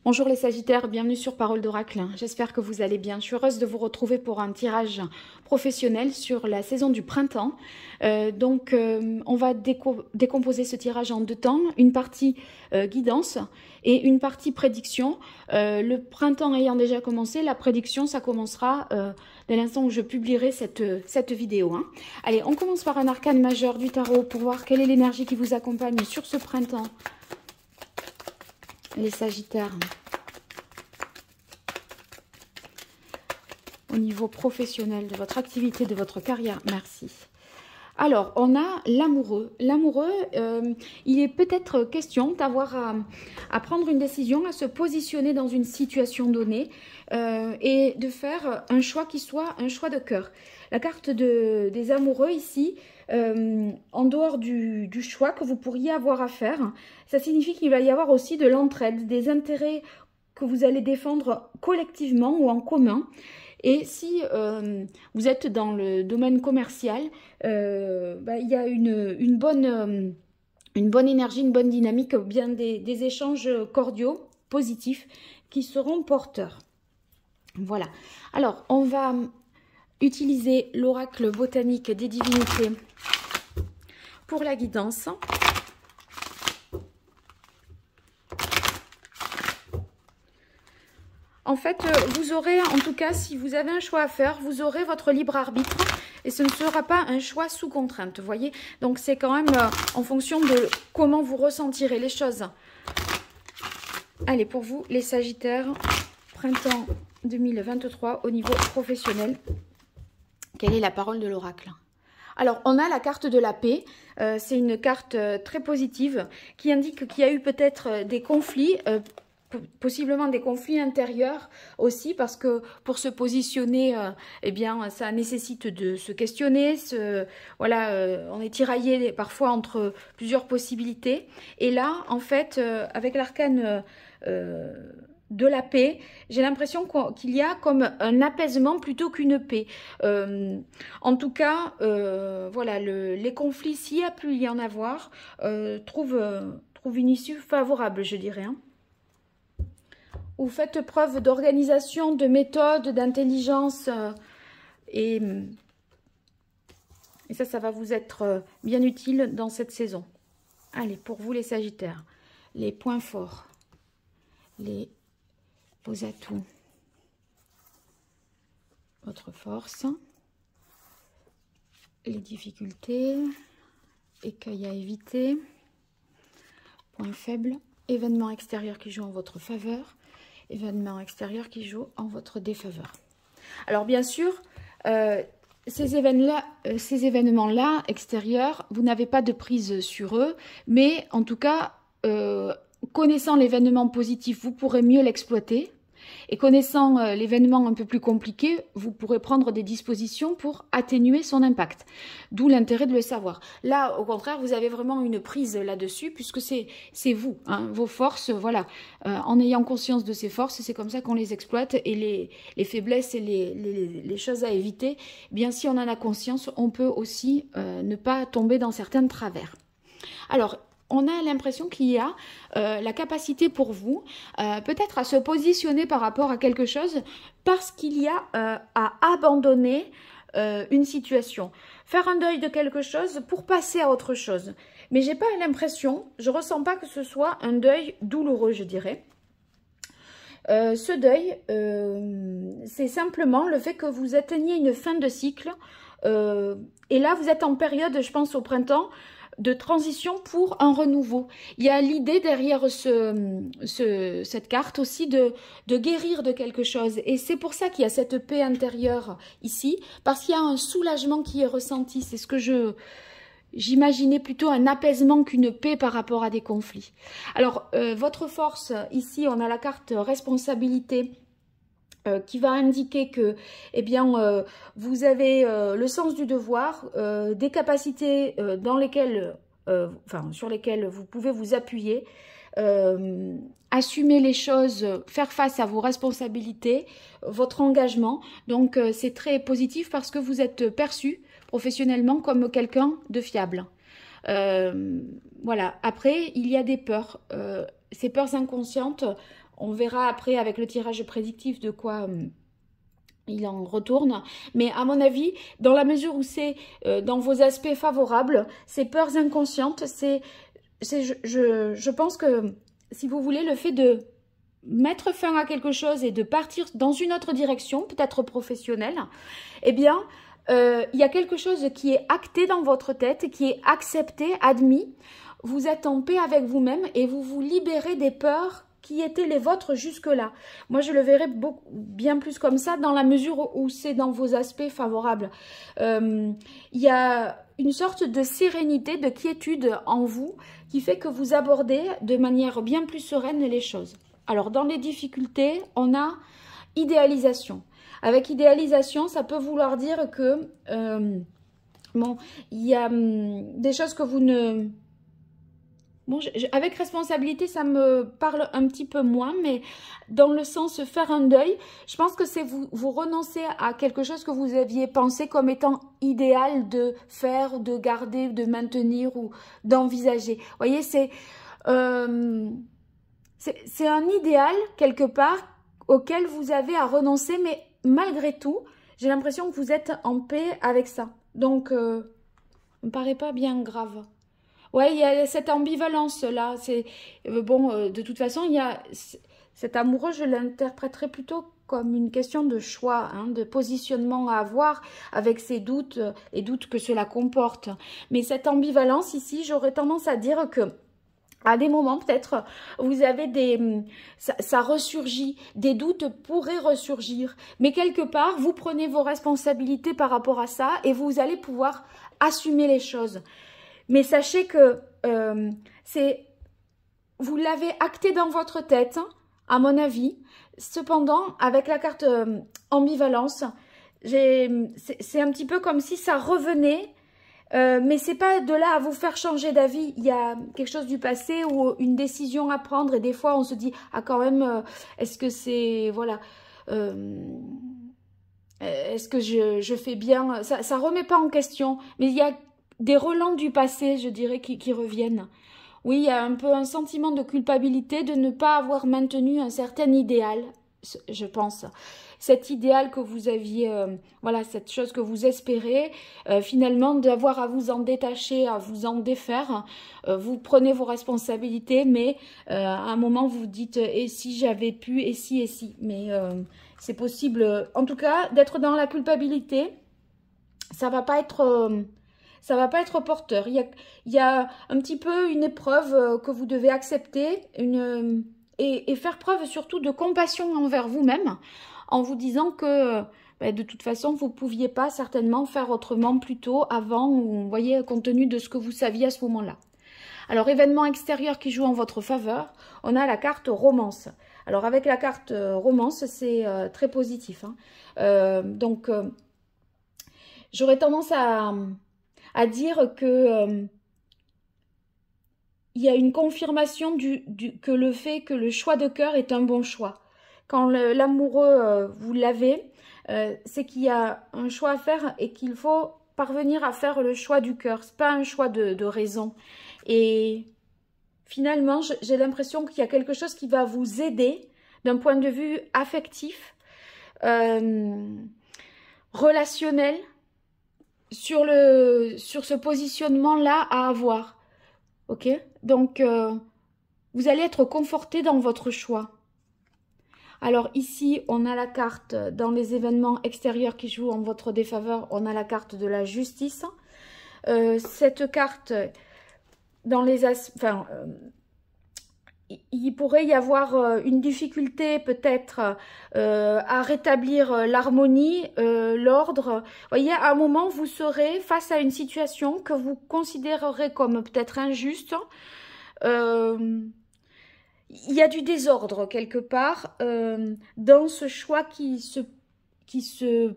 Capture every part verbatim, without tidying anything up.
Bonjour les Sagittaires, bienvenue sur Parole d'Oracle. J'espère que vous allez bien. Je suis heureuse de vous retrouver pour un tirage professionnel sur la saison du printemps. Euh, donc, euh, on va déco décomposer ce tirage en deux temps. Une partie euh, guidance et une partie prédiction. Euh, le printemps ayant déjà commencé, la prédiction, ça commencera euh, dès l'instant où je publierai cette, cette vidéo. Hein. Allez, on commence par un arcane majeur du tarot pour voir quelle est l'énergie qui vous accompagne sur ce printemps. Les Sagittaires, au niveau professionnel de votre activité, de votre carrière, merci. Alors, on a l'amoureux. L'amoureux, euh, il est peut-être question d'avoir à, à prendre une décision, à se positionner dans une situation donnée euh, et de faire un choix qui soit un choix de cœur. La carte de, des amoureux ici, euh, en dehors du, du choix que vous pourriez avoir à faire, ça signifie qu'il va y avoir aussi de l'entraide, des intérêts que vous allez défendre collectivement ou en commun. Et si euh, vous êtes dans le domaine commercial, euh, bah, il y a une, une, bonne, euh, une bonne énergie, une bonne dynamique, bien des, des échanges cordiaux, positifs, qui seront porteurs. Voilà. Alors, on va utiliser l'oracle botanique des divinités pour la guidance. En fait, vous aurez, en tout cas, si vous avez un choix à faire, vous aurez votre libre arbitre et ce ne sera pas un choix sous contrainte, vous voyez. Donc, c'est quand même euh, en fonction de comment vous ressentirez les choses. Allez, pour vous, les Sagittaires, printemps deux mille vingt-trois, au niveau professionnel, quelle est la parole de l'oracle? Alors, on a la carte de la paix. Euh, c'est une carte euh, très positive qui indique qu'il y a eu peut-être des conflits, euh, possiblement des conflits intérieurs aussi, parce que pour se positionner, euh, eh bien, ça nécessite de se questionner. Se, voilà, euh, on est tiraillé parfois entre plusieurs possibilités. Et là, en fait, euh, avec l'arcane euh, de la paix, j'ai l'impression qu'il y a comme un apaisement plutôt qu'une paix. Euh, en tout cas, euh, voilà, le, les conflits, s'il y a pu y en avoir, euh, trouvent, euh, trouvent une issue favorable, je dirais. Hein. Vous faites preuve d'organisation, de méthode, d'intelligence euh, et, et ça, ça va vous être euh, bien utile dans cette saison. Allez, pour vous les Sagittaires, les points forts, les, vos atouts, votre force, les difficultés, écueils à éviter, points faibles, événements extérieurs qui jouent en votre faveur, événements extérieurs qui jouent en votre défaveur. Alors bien sûr, euh, ces événements-là, euh, ces événements-là extérieurs, vous n'avez pas de prise sur eux, mais en tout cas, euh, connaissant l'événement positif, vous pourrez mieux l'exploiter. Et connaissant euh, l'événement un peu plus compliqué, vous pourrez prendre des dispositions pour atténuer son impact. D'où l'intérêt de le savoir. Là, au contraire, vous avez vraiment une prise là-dessus, puisque c'est vous, hein, vos forces, voilà. Euh, en ayant conscience de ces forces, c'est comme ça qu'on les exploite. Et les, les faiblesses et les, les, les choses à éviter, eh bien si on en a conscience, on peut aussi euh, ne pas tomber dans certains travers. Alors, on a l'impression qu'il y a euh, la capacité pour vous, euh, peut-être à se positionner par rapport à quelque chose, parce qu'il y a euh, à abandonner euh, une situation. Faire un deuil de quelque chose pour passer à autre chose. Mais j'ai pas l'impression, je ressens pas que ce soit un deuil douloureux, je dirais. Euh, ce deuil, euh, c'est simplement le fait que vous atteigniez une fin de cycle. Euh, et là, vous êtes en période, je pense au printemps, de transition pour un renouveau. Il y a l'idée derrière ce, ce, cette carte aussi de, de guérir de quelque chose. Et c'est pour ça qu'il y a cette paix intérieure ici, parce qu'il y a un soulagement qui est ressenti. C'est ce que je... J'imaginais plutôt un apaisement qu'une paix par rapport à des conflits. Alors, euh, votre force, ici, on a la carte responsabilité. Euh, qui va indiquer que eh bien, euh, vous avez euh, le sens du devoir, euh, des capacités euh, dans lesquelles, euh, enfin, sur lesquelles vous pouvez vous appuyer, euh, assumer les choses, faire face à vos responsabilités, votre engagement. Donc, euh, c'est très positif parce que vous êtes perçu professionnellement comme quelqu'un de fiable. Euh, voilà. Après, il y a des peurs. Euh, ces peurs inconscientes, On verra après avec le tirage prédictif de quoi euh, il en retourne. Mais à mon avis, dans la mesure où c'est euh, dans vos aspects favorables, ces peurs inconscientes, c'est, je, je, je pense que si vous voulez, le fait de mettre fin à quelque chose et de partir dans une autre direction, peut-être professionnelle, eh bien, euh, il y a quelque chose qui est acté dans votre tête, qui est accepté, admis. Vous êtes en paix avec vous-même et vous vous libérez des peurs qui étaient les vôtres jusque-là. Moi, je le verrais beaucoup, bien plus comme ça, dans la mesure où c'est dans vos aspects favorables. Euh, il y a une sorte de sérénité, de quiétude en vous, qui fait que vous abordez de manière bien plus sereine les choses. Alors, dans les difficultés, on a idéalisation. Avec idéalisation, ça peut vouloir dire que, euh, bon, il y a hum, des choses que vous ne... Bon, je, je, avec responsabilité, ça me parle un petit peu moins, mais dans le sens faire un deuil, je pense que c'est vous, vous renoncer à quelque chose que vous aviez pensé comme étant idéal de faire, de garder, de maintenir ou d'envisager. Vous voyez, c'est euh, c'est un idéal quelque part auquel vous avez à renoncer, mais malgré tout, j'ai l'impression que vous êtes en paix avec ça. Donc, euh, ça me paraît pas bien grave. Ouais, il y a cette ambivalence-là. C'est euh, bon, euh, de toute façon, il y a cet amoureux, je l'interpréterais plutôt comme une question de choix, hein, de positionnement à avoir avec ces doutes, euh, les doutes que cela comporte. Mais cette ambivalence ici, j'aurais tendance à dire que à des moments, peut-être, vous avez des... Ça, ça ressurgit, des doutes pourraient ressurgir. Mais quelque part, vous prenez vos responsabilités par rapport à ça et vous allez pouvoir assumer les choses. Mais sachez que euh, c'est, vous l'avez acté dans votre tête, à mon avis. Cependant, avec la carte euh, ambivalence, c'est un petit peu comme si ça revenait, euh, mais c'est pas de là à vous faire changer d'avis. Il y a quelque chose du passé ou une décision à prendre et des fois on se dit ah quand même, euh, est-ce que c'est voilà. Euh, est-ce que je, je fais bien, ça, ça remet pas en question, mais il y a des relents du passé, je dirais, qui, qui reviennent. Oui, il y a un peu un sentiment de culpabilité de ne pas avoir maintenu un certain idéal, je pense. Cet idéal que vous aviez, euh, voilà, cette chose que vous espérez, euh, finalement, d'avoir à vous en détacher, à vous en défaire. Euh, vous prenez vos responsabilités, mais euh, à un moment, vous dites « et si j'avais pu, et si, et si ». Mais euh, c'est possible, en tout cas, d'être dans la culpabilité. Ça va pas être... Euh, Ça va pas être porteur. Il y a, il y a un petit peu une épreuve que vous devez accepter une, et, et faire preuve surtout de compassion envers vous-même en vous disant que ben, de toute façon, vous ne pouviez pas certainement faire autrement plus tôt, avant, ou vous voyez, compte tenu de ce que vous saviez à ce moment-là. Alors, événement extérieur qui joue en votre faveur, on a la carte romance. Alors, avec la carte romance, c'est euh, très positif. Hein. Euh, donc, euh, j'aurais tendance à... à dire que euh, il y a une confirmation du, du, que le fait que le choix de cœur est un bon choix. Quand l'amoureux, euh, vous l'avez, euh, c'est qu'il y a un choix à faire et qu'il faut parvenir à faire le choix du cœur. Ce n'est pas un choix de, de raison. Et finalement, j'ai l'impression qu'il y a quelque chose qui va vous aider d'un point de vue affectif, euh, relationnel, sur, le, sur ce positionnement-là à avoir. Ok? Donc, euh, vous allez être conforté dans votre choix. Alors ici, on a la carte dans les événements extérieurs qui jouent en votre défaveur. On a la carte de la justice. Euh, cette carte, dans les aspects... Enfin, euh, il pourrait y avoir une difficulté peut-être euh, à rétablir l'harmonie, euh, l'ordre. Vous voyez, à un moment, vous serez face à une situation que vous considérerez comme peut-être injuste. Euh, il y a du désordre quelque part euh, dans ce choix qui se, qui se,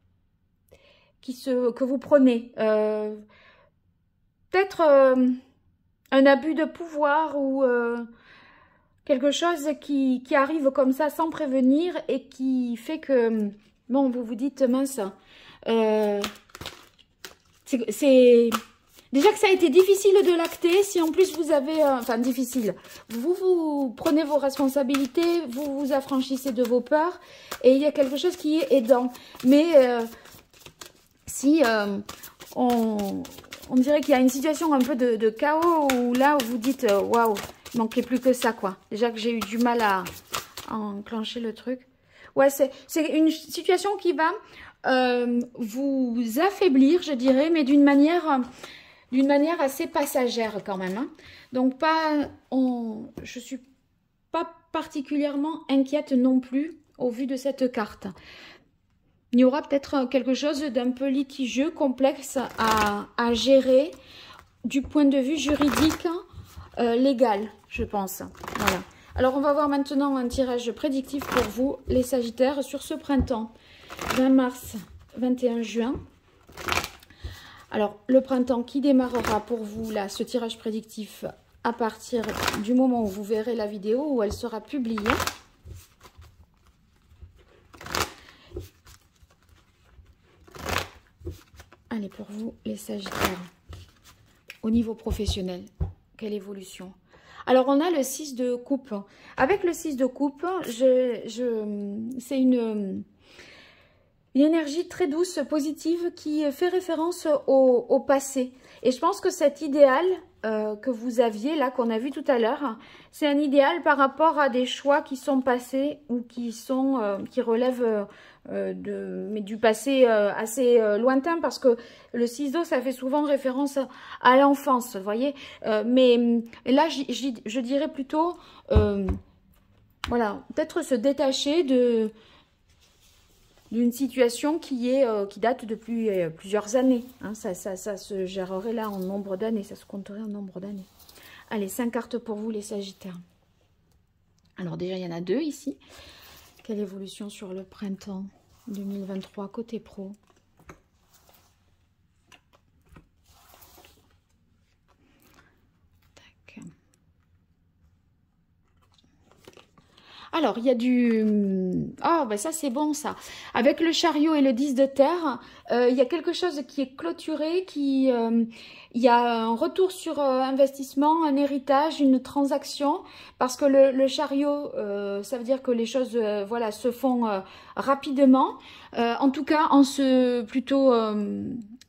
qui se, que vous prenez. Euh, peut-être euh, un abus de pouvoir ou... Euh, quelque chose qui, qui arrive comme ça sans prévenir et qui fait que, bon, vous vous dites, mince, euh, c'est Déjà que ça a été difficile de lacter, si en plus vous avez... Euh, enfin, difficile. Vous, vous prenez vos responsabilités, vous vous affranchissez de vos peurs, et il y a quelque chose qui est aidant. Mais euh, si euh, on, on dirait qu'il y a une situation un peu de, de chaos, où là, où vous dites, euh, waouh, il manquait plus que ça, quoi. Déjà que j'ai eu du mal à, à enclencher le truc. Ouais, c'est une situation qui va euh, vous affaiblir, je dirais, mais d'une manière... d'une manière assez passagère quand même. Hein. Donc, pas, on, je ne suis pas particulièrement inquiète non plus au vu de cette carte. Il y aura peut-être quelque chose d'un peu litigieux, complexe à, à gérer du point de vue juridique, euh, légal, je pense. Voilà. Alors, on va voir maintenant un tirage prédictif pour vous, les Sagittaires, sur ce printemps. vingt mars, vingt et un juin. Alors, le printemps qui démarrera pour vous, là, ce tirage prédictif, à partir du moment où vous verrez la vidéo, où elle sera publiée. Allez, pour vous, les Sagittaires, au niveau professionnel, quelle évolution? Alors, on a le six de coupe. Avec le six de coupe, je, je, c'est une... Une énergie très douce, positive, qui fait référence au, au passé. Et je pense que cet idéal euh, que vous aviez, là, qu'on a vu tout à l'heure, c'est un idéal par rapport à des choix qui sont passés ou qui sont euh, qui relèvent euh, de, mais du passé euh, assez euh, lointain, parce que le ciseau, ça fait souvent référence à l'enfance, vous voyez. Euh, mais là, j, j, je dirais plutôt, euh, voilà, peut-être se détacher de... d'une situation qui est euh, qui date depuis euh, plusieurs années. Hein, ça, ça, ça se gérerait là en nombre d'années, ça se compterait en nombre d'années. Allez, cinq cartes pour vous, les Sagittaires. Alors déjà, il y en a deux ici. Quelle évolution sur le printemps deux mille vingt-trois côté pro? Tac. Alors, il y a du... Ah, oh, ben ça, c'est bon, ça. Avec le chariot et le dix de terre, euh, il y a quelque chose qui est clôturé, qui... Euh, il y a un retour sur euh, investissement, un héritage, une transaction, parce que le, le chariot, euh, ça veut dire que les choses, euh, voilà, se font euh, rapidement. Euh, en tout cas, en ce... plutôt... Euh,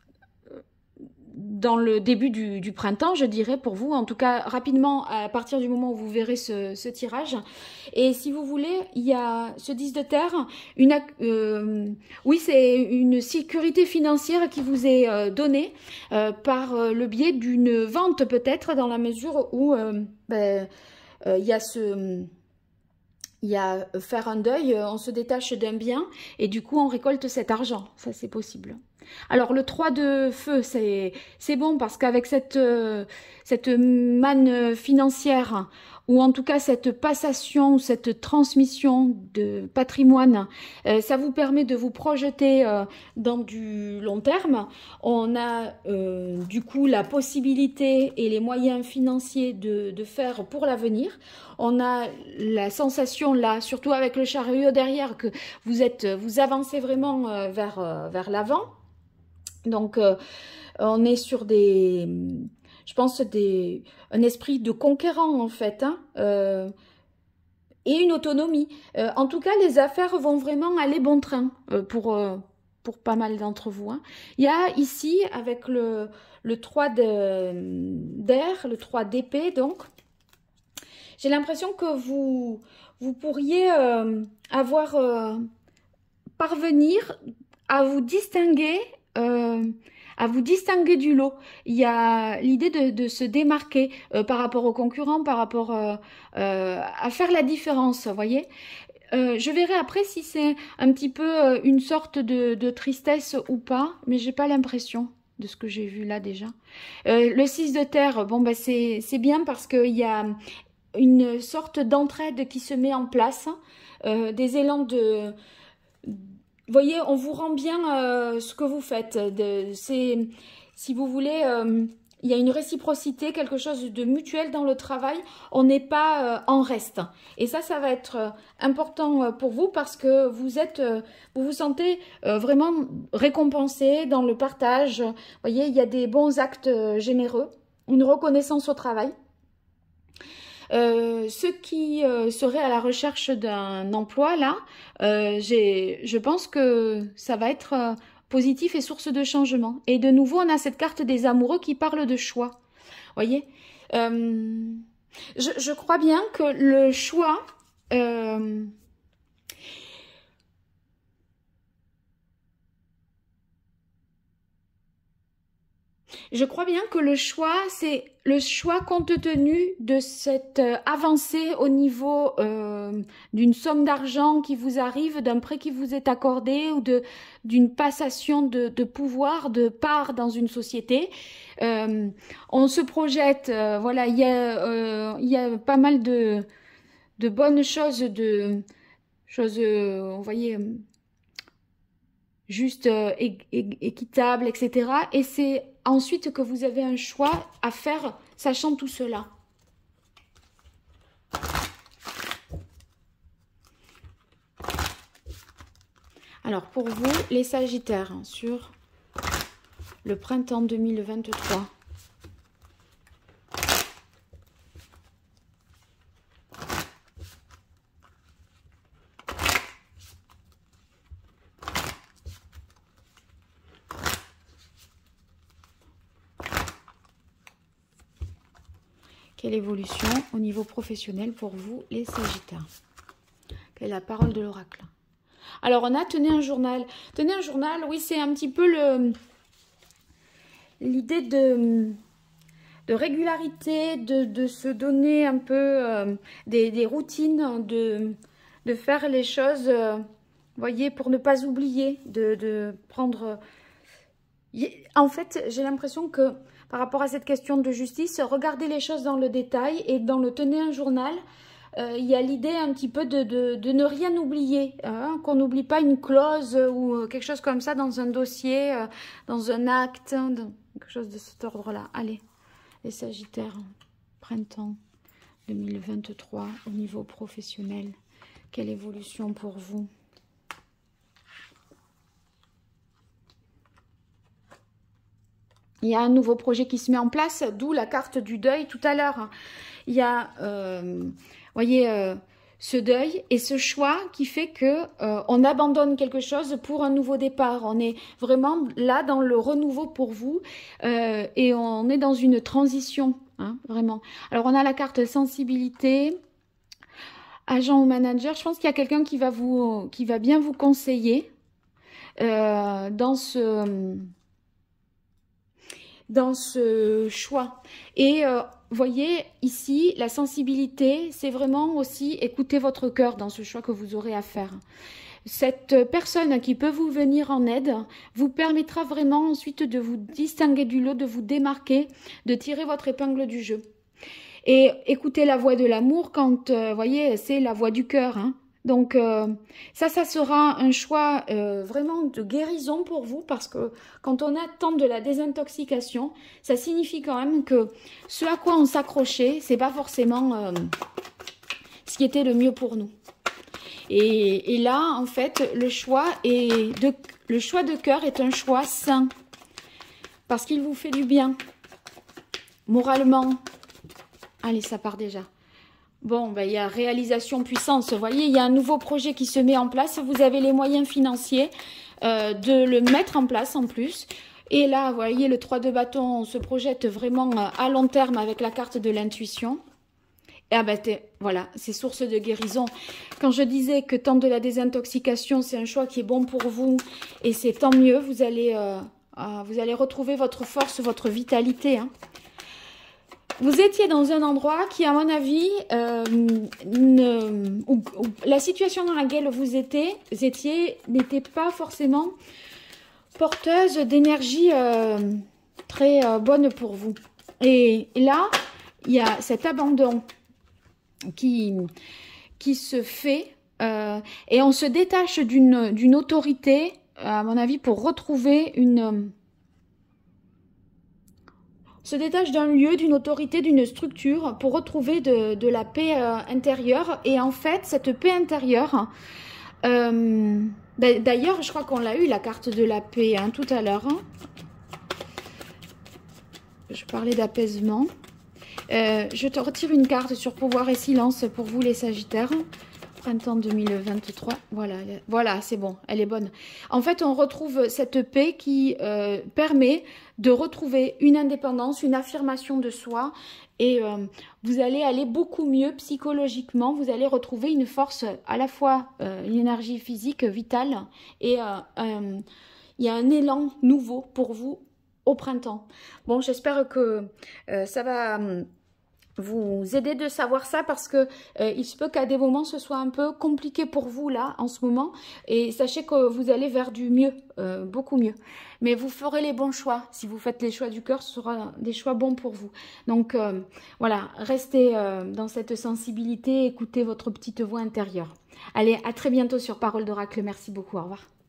dans le début du, du printemps, je dirais, pour vous, en tout cas rapidement, à partir du moment où vous verrez ce, ce tirage. Et si vous voulez, il y a ce dix de terre, une, euh, oui, c'est une sécurité financière qui vous est euh, donnée euh, par euh, le biais d'une vente peut-être, dans la mesure où euh, ben, euh, il y a ce... Il y a faire un deuil, on se détache d'un bien et du coup on récolte cet argent, ça c'est possible. Alors le trois de feu, c'est bon parce qu'avec cette, euh, cette manne financière, ou en tout cas cette passation, cette transmission de patrimoine, euh, ça vous permet de vous projeter euh, dans du long terme. On a euh, du coup la possibilité et les moyens financiers de, de faire pour l'avenir. On a la sensation là, surtout avec le chariot derrière, que vous êtes, vous avancez vraiment euh, vers, euh, vers l'avant. Donc, euh, on est sur des, je pense, des, un esprit de conquérant en fait, hein, euh, et une autonomie. Euh, en tout cas, les affaires vont vraiment aller bon train euh, pour, euh, pour pas mal d'entre vous. Hein. Il y a ici, avec le, le trois d'air, le trois d'épée, donc, j'ai l'impression que vous, vous pourriez euh, avoir, euh, parvenir à vous distinguer, euh, à vous distinguer du lot. Il y a l'idée de, de se démarquer euh, par rapport aux concurrents, par rapport euh, euh, à faire la différence, vous voyez. Euh, je verrai après si c'est un petit peu euh, une sorte de, de tristesse ou pas, mais j'ai pas l'impression de ce que j'ai vu là déjà. Euh, le six de terre, bon ben c'est c'est bien parce qu'il y a une sorte d'entraide qui se met en place, euh, des élans de... Vous voyez, on vous rend bien euh, ce que vous faites. C'est, si vous voulez, euh, il y a une réciprocité, quelque chose de mutuel dans le travail. On n'est pas euh, en reste. Et ça, ça va être euh, important euh, pour vous parce que vous êtes, euh, vous vous sentez euh, vraiment récompensé dans le partage. Vous voyez, il y a des bons actes euh, généreux, une reconnaissance au travail. Euh, ceux qui euh, seraient à la recherche d'un emploi, là, euh, j'ai, je pense que ça va être euh, positif et source de changement. Et de nouveau, on a cette carte des amoureux qui parle de choix. Voyez, euh, je, je crois bien que le choix... Euh, Je crois bien que le choix, c'est le choix compte tenu de cette euh, avancée au niveau euh, d'une somme d'argent qui vous arrive, d'un prêt qui vous est accordé ou de d'une passation de, de pouvoir, de part dans une société. Euh, on se projette, euh, voilà, il y a euh, il y a pas mal de de bonnes choses, de choses, euh, vous voyez, juste euh, é é équitable, et cetera. Et c'est ensuite que vous avez un choix à faire, sachant tout cela. Alors, pour vous, les Sagittaires, hein, sur le printemps deux mille vingt-trois. Quelle évolution au niveau professionnel pour vous, les Sagittaires? Quelle est la parole de l'oracle? Alors, on a tenez un journal. Tenez un journal, oui, c'est un petit peu le l'idée de, de régularité, de, de se donner un peu euh, des, des routines, de, de faire les choses, euh, voyez, pour ne pas oublier, de, de prendre... En fait, j'ai l'impression que par rapport à cette question de justice, regardez les choses dans le détail et dans le tenez un journal, euh, il y a l'idée un petit peu de, de, de ne rien oublier, hein, qu'on n'oublie pas une clause ou quelque chose comme ça dans un dossier, euh, dans un acte, dans quelque chose de cet ordre-là. Allez, les Sagittaires, printemps deux mille vingt-trois au niveau professionnel, quelle évolution pour vous? Il y a un nouveau projet qui se met en place, d'où la carte du deuil tout à l'heure. Il y a, euh, voyez, euh, ce deuil et ce choix qui fait que euh, on abandonne quelque chose pour un nouveau départ. On est vraiment là dans le renouveau pour vous euh, et on est dans une transition, hein, vraiment. Alors, on a la carte sensibilité, agent ou manager. Je pense qu'il y a quelqu'un qui va vous, qui va bien vous conseiller euh, dans ce... dans ce choix. Et euh, voyez, ici, la sensibilité, c'est vraiment aussi écouter votre cœur dans ce choix que vous aurez à faire. Cette personne qui peut vous venir en aide vous permettra vraiment ensuite de vous distinguer du lot, de vous démarquer, de tirer votre épingle du jeu. Et écoutez la voix de l'amour quand, euh, voyez, c'est la voix du cœur, hein. Donc euh, ça, ça sera un choix euh, vraiment de guérison pour vous parce que quand on attend de la désintoxication, ça signifie quand même que ce à quoi on s'accrochait, c'est pas forcément euh, ce qui était le mieux pour nous. Et, et là, en fait, le choix est de, le choix de cœur est un choix sain parce qu'il vous fait du bien moralement. Allez, ça part déjà. Bon, ben, il y a réalisation puissance, vous voyez, il y a un nouveau projet qui se met en place, vous avez les moyens financiers euh, de le mettre en place en plus. Et là, vous voyez, le trois de bâton, on se projette vraiment à long terme avec la carte de l'intuition. Et ah ben, voilà, c'est source de guérison. Quand je disais que tant de la désintoxication, c'est un choix qui est bon pour vous, et c'est tant mieux, vous allez, euh, euh, vous allez retrouver votre force, votre vitalité, hein. Vous étiez dans un endroit qui, à mon avis, euh, ne, où, où la situation dans laquelle vous étiez, étiez n'était pas forcément porteuse d'énergie euh, très euh, bonne pour vous. Et là, il y a cet abandon qui, qui se fait euh, et on se détache d'une d'une autorité, à mon avis, pour retrouver une... se détache d'un lieu, d'une autorité, d'une structure pour retrouver de, de la paix euh, intérieure. Et en fait, cette paix intérieure, euh, d'ailleurs, je crois qu'on l'a eu, la carte de la paix, hein, tout à l'heure. Hein. Je parlais d'apaisement. Euh, je te retire une carte sur pouvoir et silence pour vous les Sagittaires. Printemps deux mille vingt-trois. Voilà, voilà, c'est bon, elle est bonne. En fait, on retrouve cette paix qui euh, permet de retrouver une indépendance, une affirmation de soi. Et euh, vous allez aller beaucoup mieux psychologiquement. Vous allez retrouver une force, à la fois euh, une énergie physique vitale. Et euh, euh, il y a un élan nouveau pour vous au printemps. Bon, j'espère que euh, ça va euh, vous aider de savoir ça, parce que euh, il se peut qu'à des moments ce soit un peu compliqué pour vous là en ce moment, et sachez que vous allez vers du mieux, euh, beaucoup mieux, mais vous ferez les bons choix. Si vous faites les choix du cœur, ce sera des choix bons pour vous. Donc euh, voilà, restez euh, dans cette sensibilité, écoutez votre petite voix intérieure. Allez, à très bientôt sur Parole d'Oracle. Merci beaucoup, au revoir.